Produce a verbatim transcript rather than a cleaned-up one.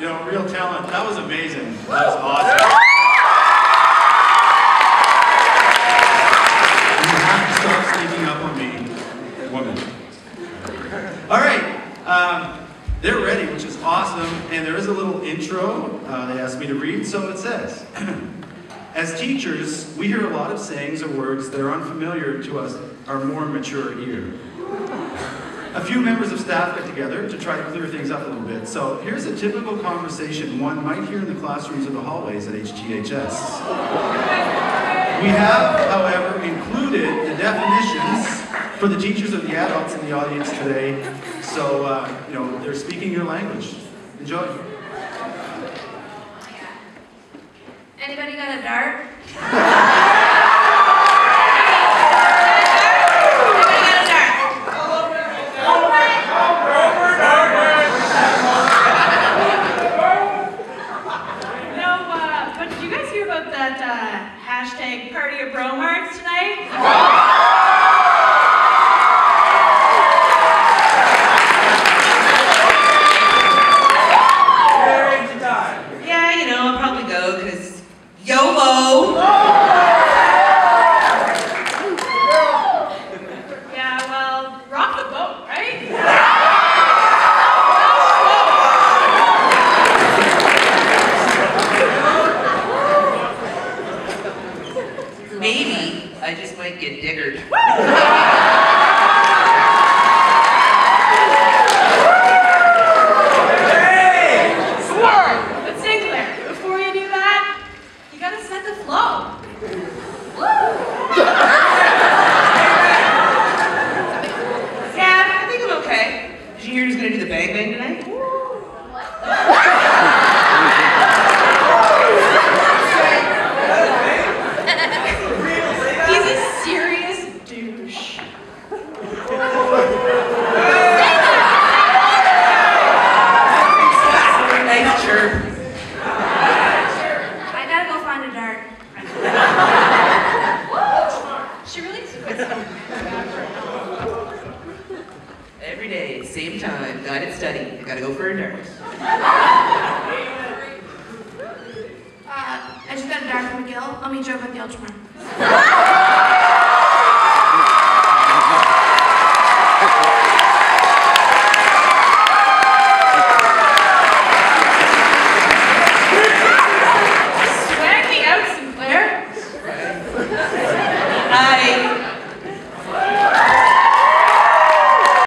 you know, real talent. That was amazing. That was awesome. You have to stop sneaking up on me, woman. All right. Um, they're ready, which is awesome. And there is a little intro uh, they asked me to read. So it says, as teachers, we hear a lot of sayings or words that are unfamiliar to us, our more mature ear. A few members of staff get together to try to clear things up a little bit. So here's a typical conversation one might hear in the classrooms or the hallways at H T H S. We have, however, included the definitions for the teachers of the adults in the audience today. So, uh, you know, they're speaking your language. Enjoy. Anybody got a dart? Hashtag party of bromards tonight. Yeah, you know, I'll probably go because YOLO. Yeah, well, rock the boat, right? Maybe I just might get diggered. Hey! But Sinclair, before you do that, you gotta set the flow. Yeah, I think I'm okay. Did you hear who's gonna do the bang bang tonight? Every day, same time, guided study. I gotta go for a dart. Uh, I just got a dart from McGill. I'll meet you up at the Ultramar.